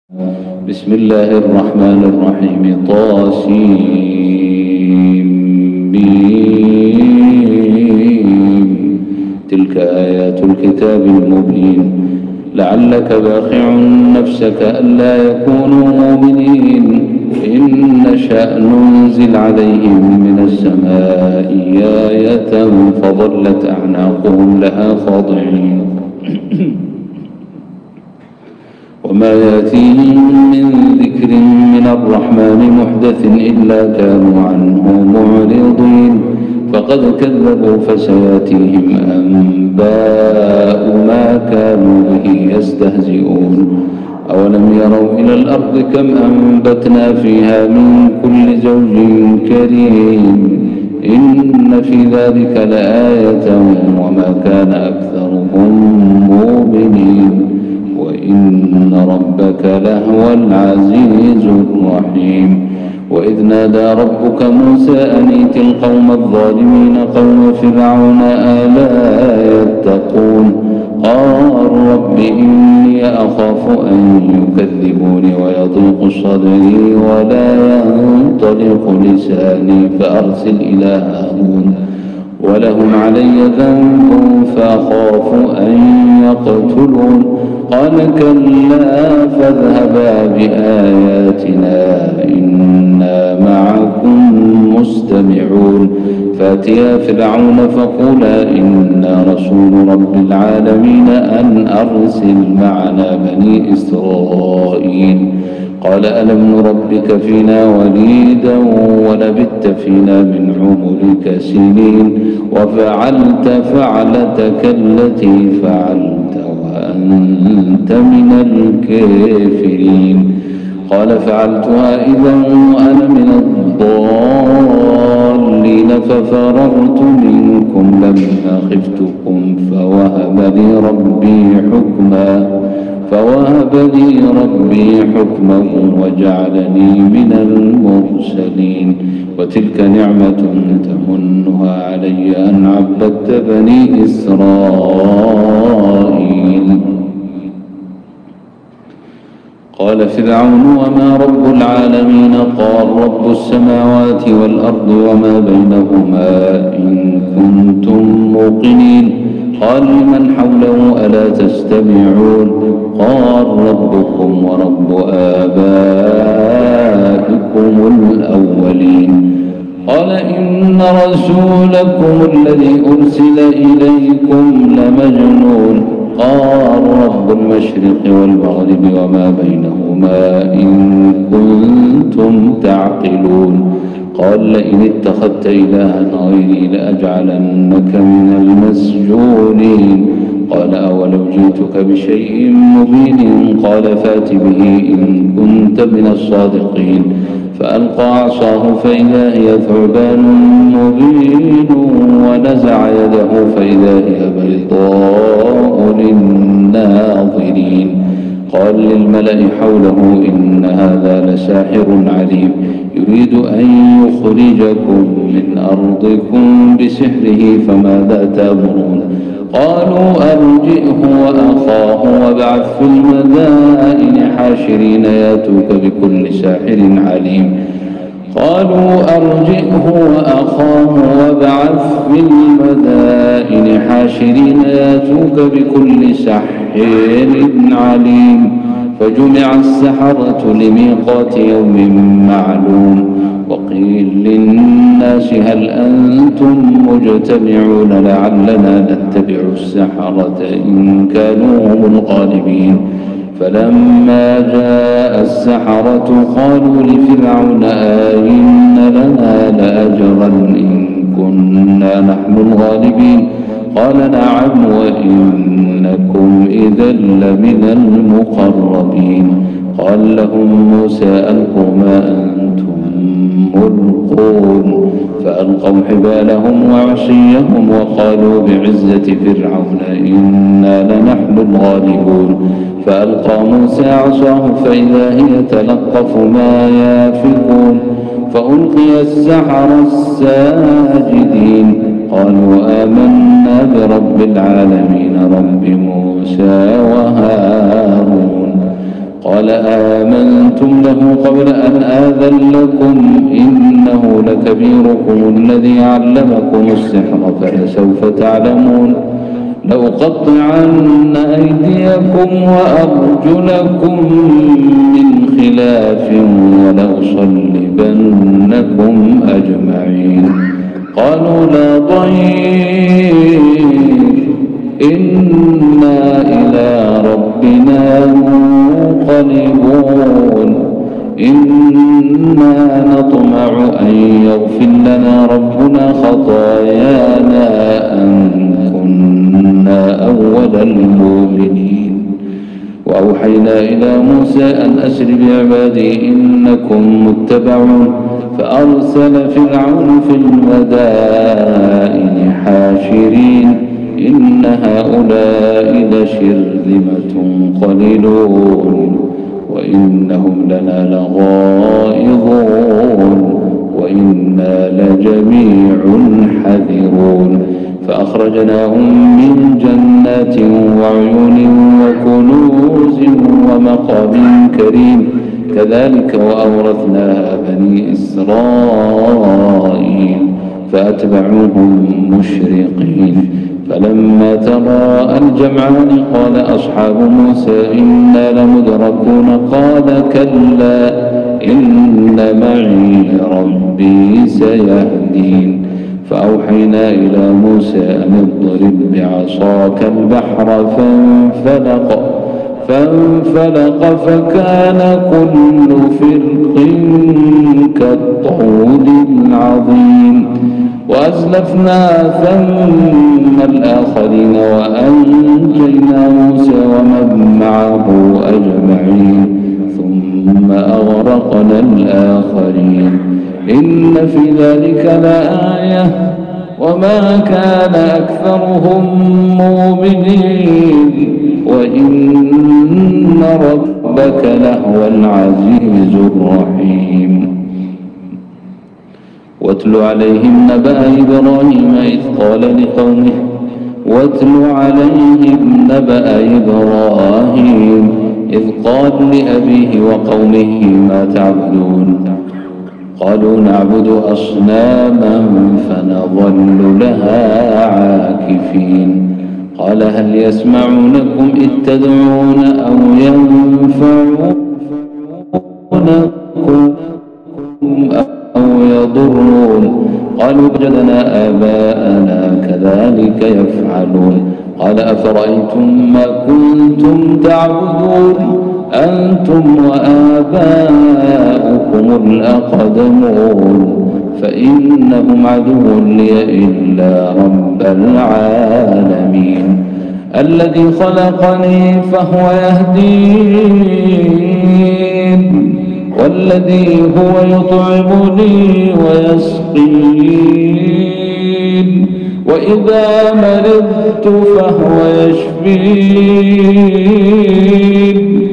بسم الله الرحمن الرحيم طاسيم. تلك آيات الكتاب المبين لعلك باخع نفسك ألا يكونوا مؤمنين إن نشأ ننزل عليهم من السماء آية فظلت أعناقهم لها خاضعين وما يأتيهم من ذكر من الرحمن محدث إلا كانوا عنه معرضين فقد كذبوا فسيأتيهم أنباء ما كانوا به يستهزئون أولم يروا إلى الأرض كم أنبتنا فيها من كل زوج كريم إن في ذلك لآية وما كان أكثرهم مؤمنين وإن ربك لهو العزيز الرحيم وإذ نادى ربك موسى أن ائت القوم الظالمين قوم فرعون ألا يتقون قال رب إني أخاف أن يكذبون ويضيق صدري ولا ينطلق لساني فأرسل إلى هارون ولهم علي ذنب فأخاف أن يقتلون قال كلا فاذهبا بآياتنا إنا معكم مستمعون فأتيا فرعون فقولا إنا رسول رب العالمين أن أرسل معنا بني إسرائيل قال ألم نربك فينا وليدا ولبثت فينا من عمرك سنين وفعلت فعلتك التي فعلت وأنت من الكافرين قال فعلتها إذا وأنا من الضالين ففررت منكم لما خفتكم فوهب لي ربي حكما وجعلني من المرسلين وتلك نعمة تمنها علي أن عبدت بني إسرائيل قال فرعون وما رب العالمين قال رب السماوات والأرض وما بينهما إن كنتم موقنين قال لمن حوله ألا تستمعون قال ربكم ورب آبائكم الأولين قال إن رسولكم الذي أرسل إليكم لمجنون قال رب المشرق والمغرب وما بينهما إن كنتم تعقلون قال لئن اتخذت إلها غيري لأجعلنك من المسجونين قال أولو جئتك بشيء مبين قال فات به إن كنت من الصادقين فألقى عصاه فإذا هي ثعبان مبين ونزع يده فإذا هي بيضاء للناظرين قال للملأ حوله إن هذا لساحر عليم يريد أن يخرجكم من أرضكم بسحره فماذا تأمرون قالوا أرجئه وأخاه وابعث في المدائن حاشرين ياتوك بكل ساحر عليم قالوا أرجئه وأخاه وابعث في المدائن حاشرين ياتوك بكل ساحر عليم فجمع السحرة لميقات يوم معلوم وقيل للناس هل أنتم مجتمعون لعلنا نتبع السحرة إن كانوا هم الغالبين فلما جاء السحرة قالوا لفرعون أئن لنا لأجرا إن كنا نحن الغالبين قال نعم وإنكم إذا لمن المقربين قال لهم موسى ألقوا ما أنتم ملقون فألقوا حبالهم وعصيهم وقالوا بعزة فرعون إنا لنحن الغالبون فألقى موسى عصاه فإذا هي تلقف ما يافكون فألقي السحرة الساجدين قالوا آمنا برب العالمين رب موسى وهارون قال آمنتم له قبل أن آذن لكم إنه لكبيركم الذي علمكم السحر فلسوف تعلمون لأقطعن أيديكم وأرجلكم من خلاف ولأصلبنكم أجمعين قالوا لا ضير إنا إلى ربنا منقلبون إنا نطمع أن يغفر لنا ربنا خطايانا أن كنا أول المؤمنين وأوحينا إلى موسى أن أسر بعبادي إنكم متبعون فأرسل فرعون في المدائن حاشرين إن هؤلاء لشرذمة قليلون وإنهم لنا لغائظون وإنا لجميع حذرون فأخرجناهم من جنات وعيون وكنوز ومقام كريم كذلك وأورثناها بني إسرائيل فأتبعوهم مشرقين فلما تراءى الجمعان قال أصحاب موسى إنا لمدركون قال كلا إن معي ربي سيهدين فأوحينا إلى موسى أن اضرب بعصاك البحر فانفلق فكان كل فرق كالطود العظيم وأزلفنا ثم الآخرين وأنجينا موسى ومن معه أجمعين ثم أغرقنا الآخرين إن في ذلك لآية وما كان أكثرهم مؤمنين وإن ربك لهو العزيز الرحيم واتل عليهم نبأ إبراهيم إذ قال لقومه إذ قال لأبيه وقومه ما تعبدون قالوا نعبد أصناما فنظل لها عاكفين قال هل يسمعونكم إذ تدعون أو ينفعونكم أو يضرون قالوا وجدنا آباءنا كذلك يفعلون قال أفرأيتم ما كنتم تعبدون أنتم وآباؤكم الأقدمون فإنهم عدو لي إلا رب العالمين الذي خلقني فهو يهدين والذي هو يطعمني ويسقين وإذا مرضت فهو يشفين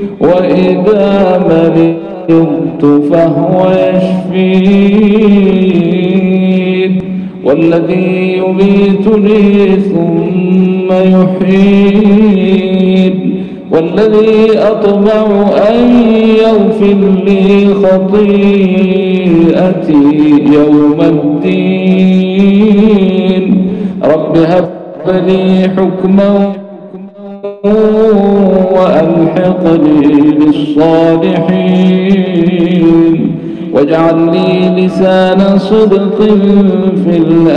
والذي يميتني ثم يحيين والذي أطمع أن يغفر لي خطيئتي يوم الدين رب هب لي حكما وألحقني بالصالحين واجعل لي لسان صدق في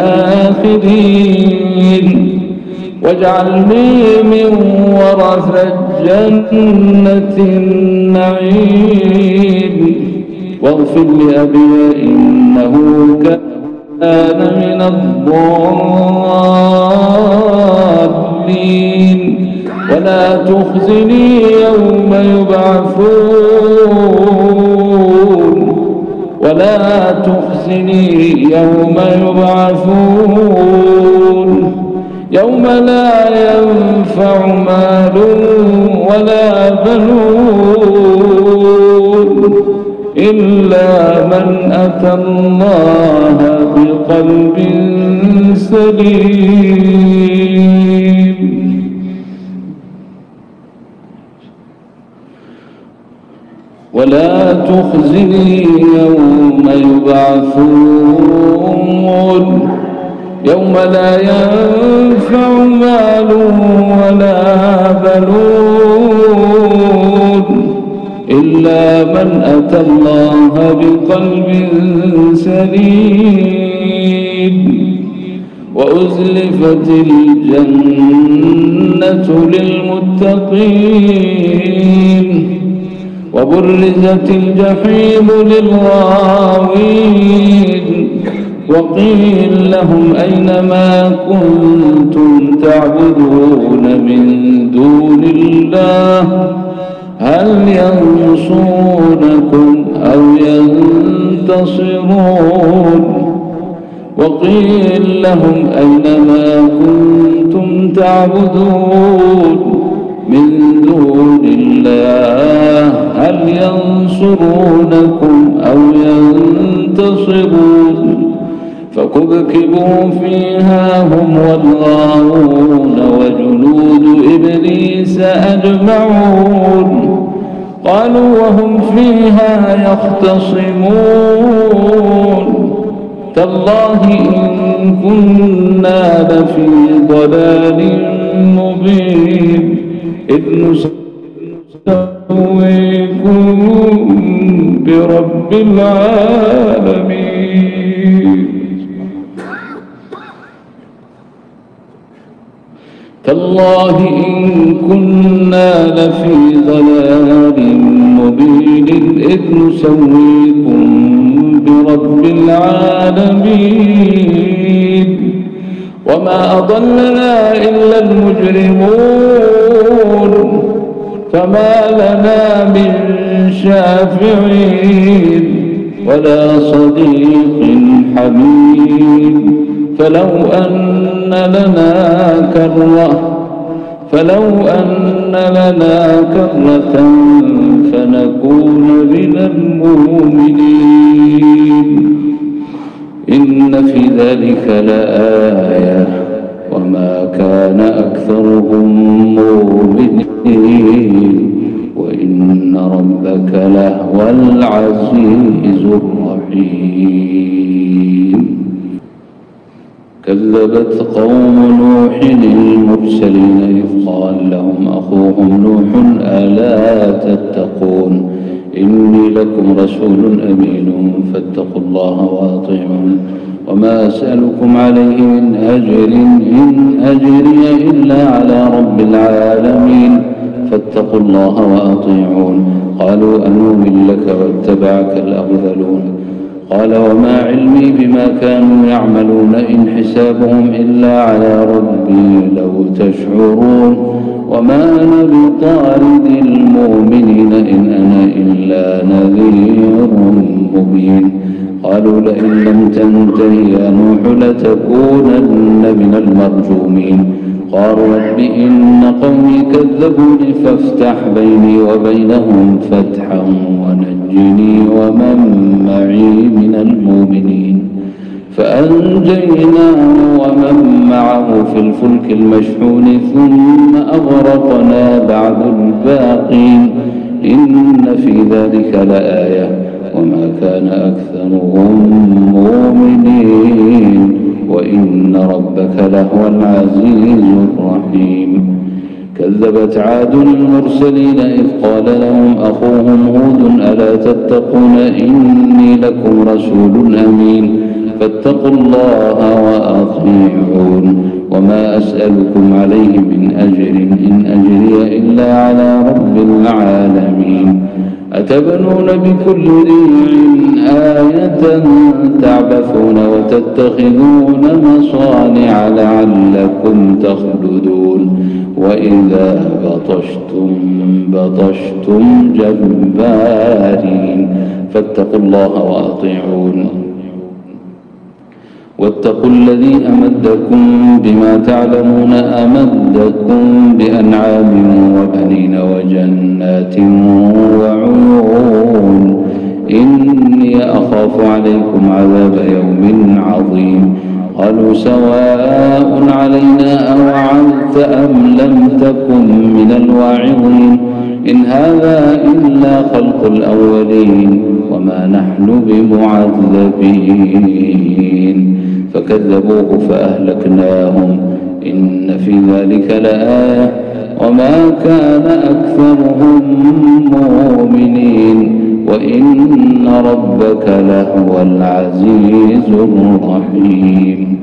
الآخرين واجعلني من ورثة جنة النعيم واغفر لأبي إنه كان من الضالين ولا تخزني يوم يبعثون يوم لا ينفع مال ولا بنون إلا من أتى الله بقلب سليم ولا تخزني يوم يبعثون يوم لا ينفع مال ولا بنون إلا من أتى الله بقلب سليم وأزلفت الجنة للمتقين وبرزت الجحيم للغاوين وقيل لهم أين ما كنتم تعبدون من دون الله هل ينصرونكم أو ينتصرون وقيل لهم أين ما كنتم تعبدون من دون الله هل ينصرونكم أو ينتصرون فكبكبوا فيها هم والغاوون وجنود إبليس أجمعون قالوا وهم فيها يختصمون تالله إن كنا لفي ضلال مبين إذ نسويكم برب العالمين تالله إن كنا لفي ضلال مبين إذ نسويكم برب العالمين وما أضلنا إلا المجرمون فما لنا من شافعين ولا صديق حميم فلو أن لنا كرة فنكون من المؤمنين إن في ذلك لآية وما كان أكثرهم مؤمنين وإن ربك لهو العزيز الرحيم كذبت قوم نوح المرسلين إذ قال لهم أخوهم نوح ألا تتقون إني لكم رسول أمين فاتقوا الله وأطيعون وما أسألكم عليه من أجر إن أجري إلا على رب العالمين فاتقوا الله وأطيعون قالوا أنؤمن لك واتبعك الأرذلون قال وما علمي بما كانوا يعملون إن حسابهم إلا على ربي لو تشعرون وما أنا بطارد المؤمنين إن أنا إلا نذير مبين قالوا لئن لم تنته يا نوح لتكونن من المرجومين قال رب إن قومي كذبوني فافتح بيني وبينهم فتحا ونجني ومن معي من المؤمنين فأنجيناه ومن معه في الفلك المشحون ثم أغرقنا بعد الباقين إن في ذلك لآية وما كان أكثرهم مؤمنين وإن ربك لهو العزيز الرحيم كذبت عاد المرسلين إذ قال لهم أخوهم هود ألا تتقون إني لكم رسول أمين فاتقوا الله وأطيعون وما أسألكم عليه من أجر إن أجري إلا على رب العالمين أتبنون بكل ريع آية تعبثون وتتخذون مصانع لعلكم تخلدون وإذا بطشتم جبارين فاتقوا الله وأطيعون واتقوا الذي أمدكم بما تعلمون أمدكم بأنعام وبنين وجنات وعيون إني أخاف عليكم عذاب يوم عظيم قالوا سواء علينا أوعظت أم لم تكن من الواعظين إن هذا إلا خلق الأولين وما نحن بمعذبين فكذبوه فأهلكناهم إن في ذلك لآية وما كان أكثرهم مؤمنين وإن ربك لهو العزيز الرحيم.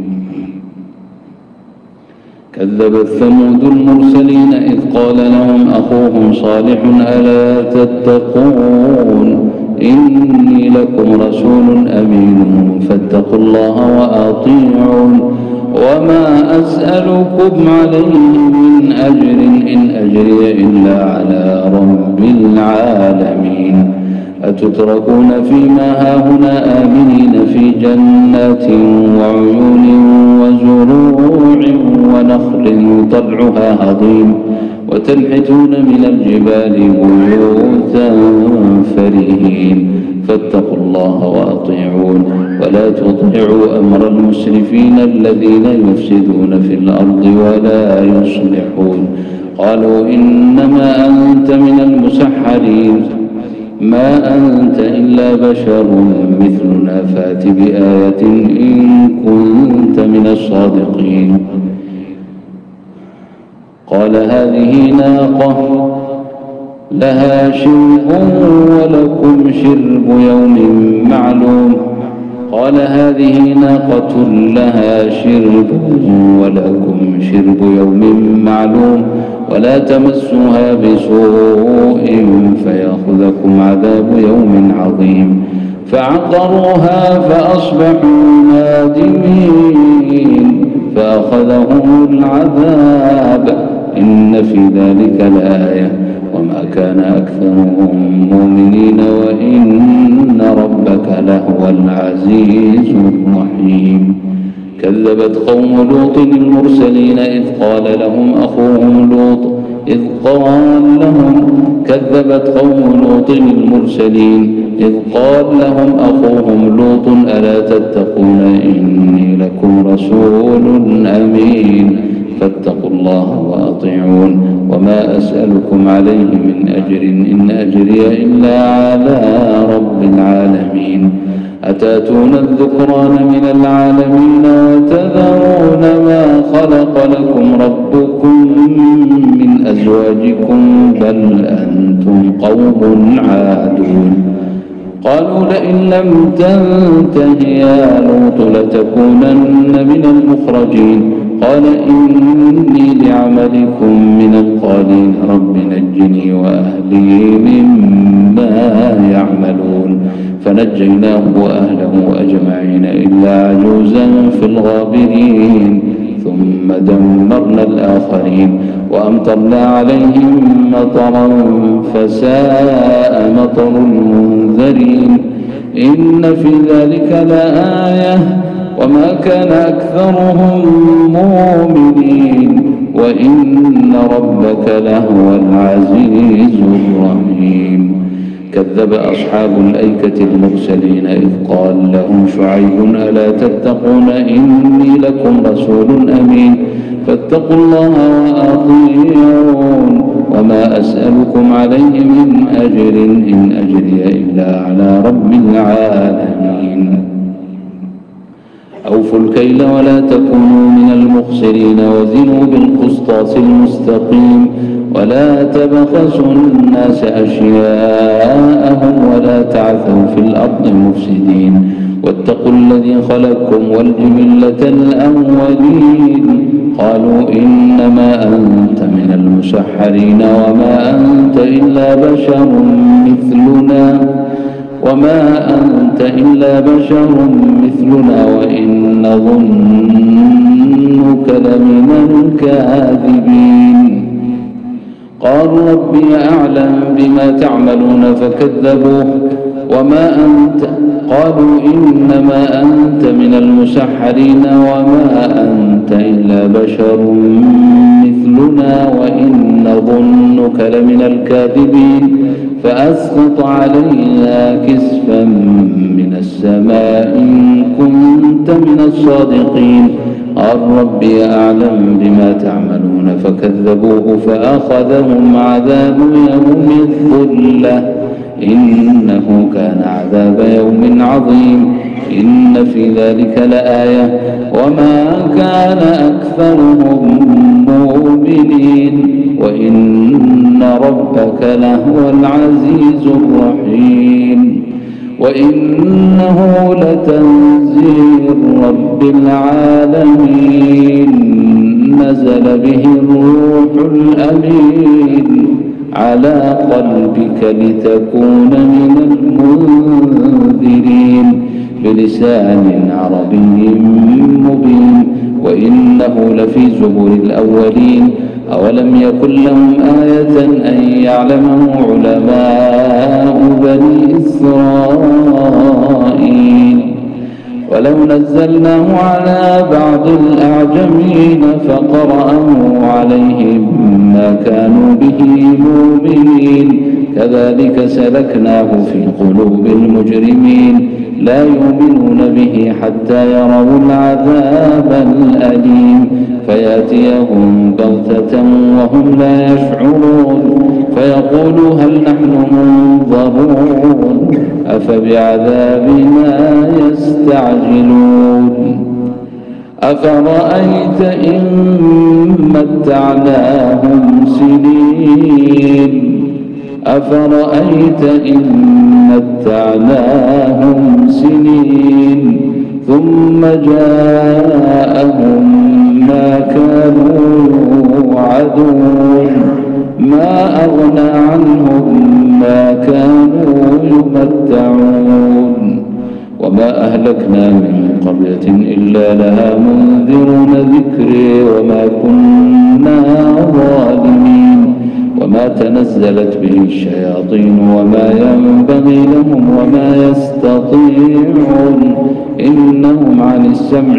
كذبت ثمود المرسلين إذ قال لهم أخوهم صالح ألا تتقون إني لكم رسول أمين فاتقوا الله وأطيعون وما أسألكم عليه من أجر إن أجري إلا على رب العالمين. أتتركون فيما هاهنا آمنين في جنات وعيون وزروع ونخل طلعها هضيم وتنحتون من الجبال بيوتا فرهين فاتقوا الله وأطيعون ولا تطيعوا أمر المسرفين الذين يفسدون في الأرض ولا يصلحون. قالوا إنما أنت من المسحرين ما أنت إلا بشر مثلنا فات بآية إن كنت من الصادقين. قال هذه ناقة لها شرب ولكم شرب يوم معلوم. قال هذه ناقة لها شرب ولكم شرب يوم معلوم ولا تمسوها بسوء فيأخذكم عذاب يوم عظيم. فعقروها فأصبحوا نادمين فأخذهم العذاب إن في ذلك لآية وما كان أكثرهم مؤمنين وإن ربك لهو العزيز الرحيم. كذبت قوم لوط المرسلين إذ قال لهم أخوهم لوط كذبت قوم لوط المرسلين إذ قال لهم أخوهم لوط ألا تتقون إني لكم رسول أمين فاتقوا الله وأطيعون وما أسألكم عليه من أجر إن أجري إلا على رب العالمين. أتاتون الذكران من العالمين وتذرون ما خلق لكم ربكم من أزواجكم بل أنتم قوم عادون. قالوا لئن لم تنته يا لوط لتكونن من المخرجين. قال إني لعملكم من القالين رب نجني وأهلي مما يعملون. فنجيناه وأهله أجمعين إلا عجوزا في الغابرين ثم دمرنا الآخرين وأمطرنا عليهم مطرا فساء مطر المنذرين. إن في ذلك لآية وما كان أكثرهم مؤمنين وإن ربك لهو العزيز الرحيم. كذب أصحاب الأيكة المرسلين إذ قال لهم شعيب ألا تتقون إني لكم رسول أمين فاتقوا الله وأطيعون وما أسألكم عليه من أجر إن أجري إلا على رب العالمين. أوفوا الكيل ولا تكونوا من المخسرين وزنوا بالقسطاس المستقيم ولا تبخسوا الناس أشياءهم ولا تعثوا في الأرض مفسدين واتقوا الذي خلقكم والجبلة الأولين. قالوا إنما أنت من المسحرين وما أنت إلا بشر مثلنا وإن ظنك لمن الكاذبين. قالوا ربي أعلم بما تعملون فكذبوه قالوا إنما أنت من المسحرين وما أنت إلا بشر مثلنا وإن ظنك لمن الكاذبين. فأسقط عليها كسفا من السماء إن كنت من الصادقين. ربي أعلم بما تعملون فكذبوه فأخذهم عذاب يوم الظلة إنه كان عذاب يوم عظيم إن في ذلك لآية وما كان أكثرهم مؤمنين وإن ربك لهو العزيز الرحيم وإنه لتنزيل رب العالمين نزل به الروح الأمين على قلبك لتكون من المنذرين بلسان عربي مبين وإنه لفي زبر الأولين أولم يكن لهم آية أن يعلمه علماء بني إسرائيل ولو نزلناه على بعض الأعجمين فقرأه عليهم ما كانوا به مؤمنين كذلك سلكناه في قلوب المجرمين لا يؤمنون به حتى يروا العذاب الأليم فيأتيهم بغتة وهم لا يشعرون فيقولوا هل نحن منظرون أفبعذابنا يستعجلون أفرأيت إن متعناهم سنين أفرأيت إن متعناهم سنين ثم جاءهم ما كانوا يوعدون ما أغنى عنهم ما كانوا يمتعون وما أهلكنا من قرية إلا لها منذرون ذكري وما كنا ظالمين وما تنزلت به الشياطين وما ينبغي لهم وما يستطيعون إنهم عن السمع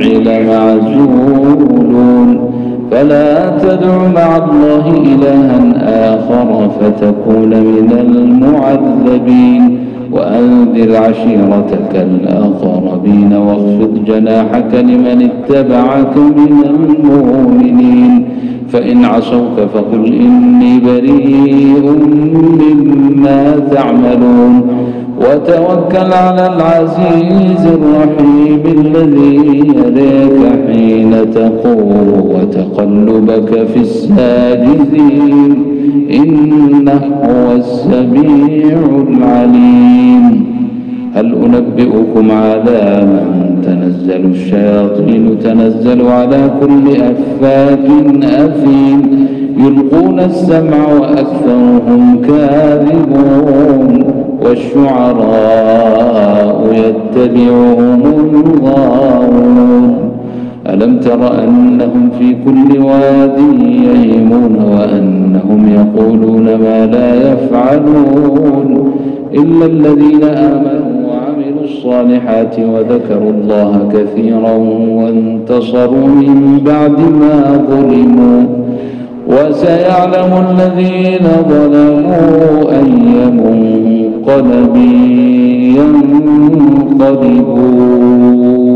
لمعزولون فلا تدع مع الله إلها آخر فتكون من المعذبين وأنذر عشيرتك الأقربين واخفض جناحك لمن اتبعك من المؤمنين فإن عصوك فقل إني بريء مما تعملون وتوكل على العزيز الرحيم الذي يريك حين تقوم وتقلبك في الساجدين إنه هو السميع العليم هل أنبئكم على من تنزل الشياطين تنزل على كل أفاك أثيم يلقون السمع وأكثرهم كاذبون والشعراء يتبعهم الغاوون ألم تر أنهم في كل واد يهيمون وأنهم يقولون ما لا يفعلون إلا الذين آمنوا وعملوا الصالحات وذكروا الله كثيرا وانتصروا من بعد ما ظلموا وسيعلم الذين ظلموا أي منقلب ينقلبون